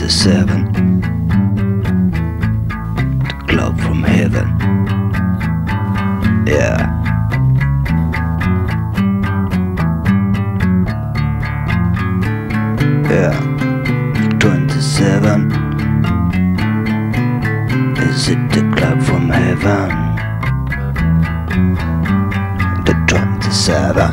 27, the club from heaven. Yeah. Yeah. 27. Is it the club from heaven? The 27.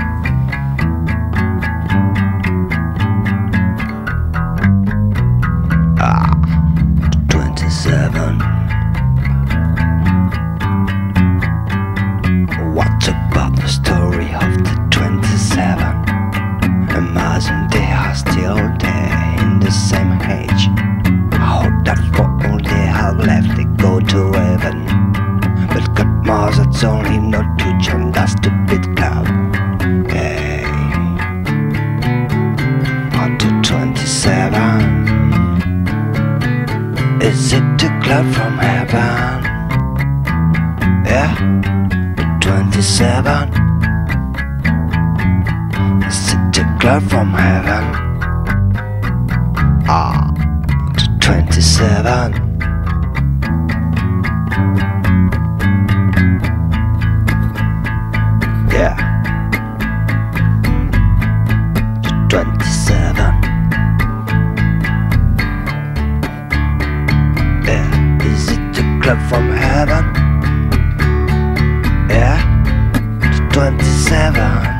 The 27. What about the story of the 27? Imagine they are still there in the same age. I hope that for all they have left they go to heaven. But God knows it's only not to join that stupid club. Hey, on the 27. Is it the club from heaven? Yeah, the 27. Is it the club from heaven? The 27. Yeah, the 27. Yeah, is it the club from heaven? Yeah, the 27.